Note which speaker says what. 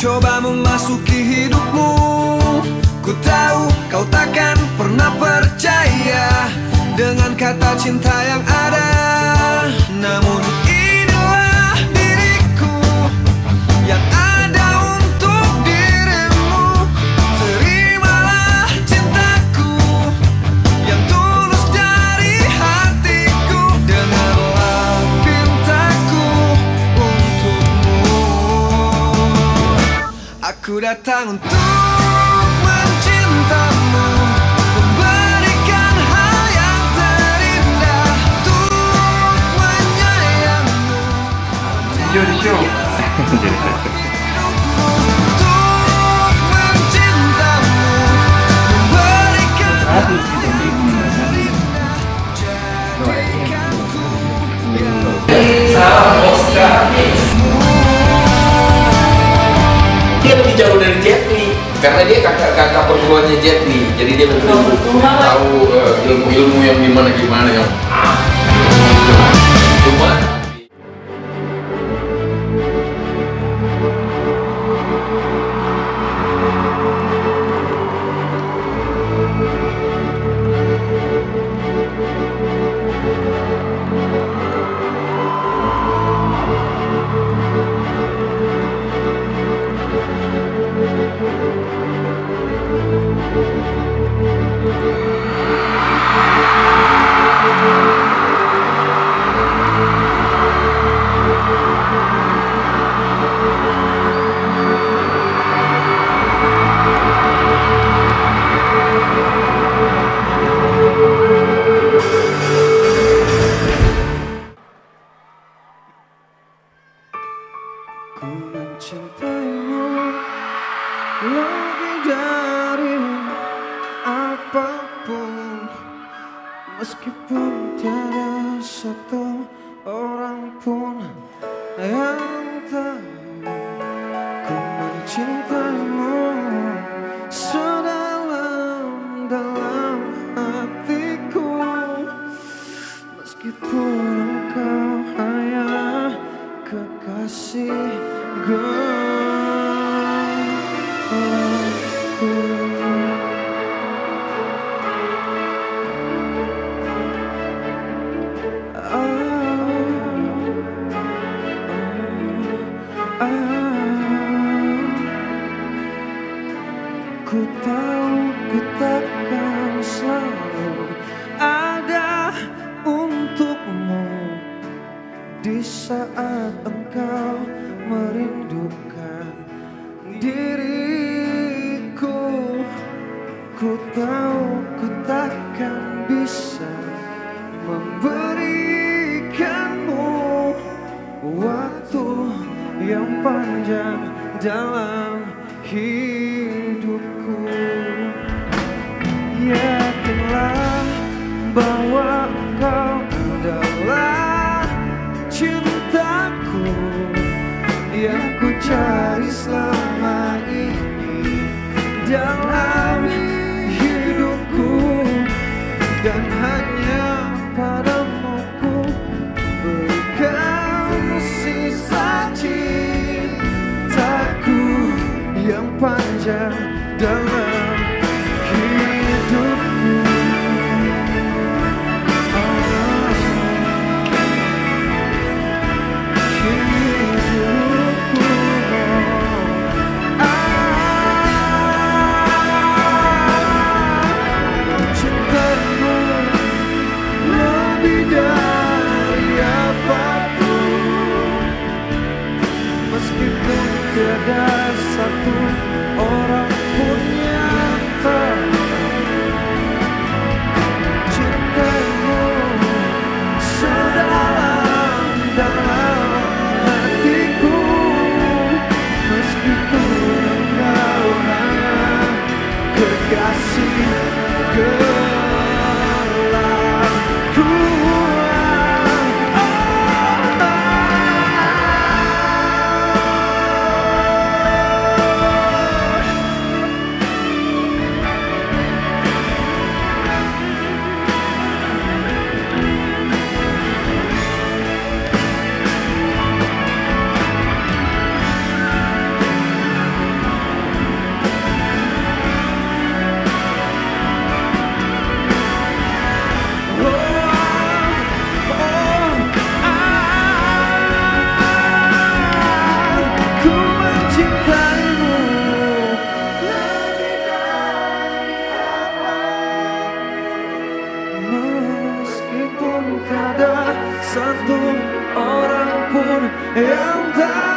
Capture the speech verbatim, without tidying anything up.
Speaker 1: coba memasuki hidupmu. Ku tahu kau takkan pernah percaya dengan kata cinta yang ada. Namun inilah diriku yang ada untuk dirimu. Terimalah cintaku yang tulus dari hatiku. Dengarlah pintaku untukmu. Aku datang untuk mencintamu, memberikan hal yang terindah, untuk menyayangmu.
Speaker 2: Show di show.
Speaker 1: Untuk mencintamu, memberikan hal yang terindah. Jadikanku
Speaker 3: Dia lebih jauh dari Jet Li karena dia kakak-kakak perguruannya Jet Li, jadi dia betul tahu uh, ilmu-ilmu yang gimana-gimana yang ah. Cuma
Speaker 1: ku mencintaimu lebih dari apapun, meskipun tiada satu orang pun yang tahu. Ku mencintaimu sedalam-dalam hatiku, meskipun engkau hanya kekasih gelapku. Ah, ah, ah. Ku tahu ku takkan selalu ada untukmu di saat engkau merindukan diriku. Ku tahu ku takkan bisa memberikanmu waktu yang panjang dalam hidupku. Yakinlah bahwa engkau adalah cintaku yang ku cari selama ini dalam hidupku, dan hanya padamu ku berikan sisa cintaku yang panjang dalam hidupku. tak ada satu orang pun yang tahu.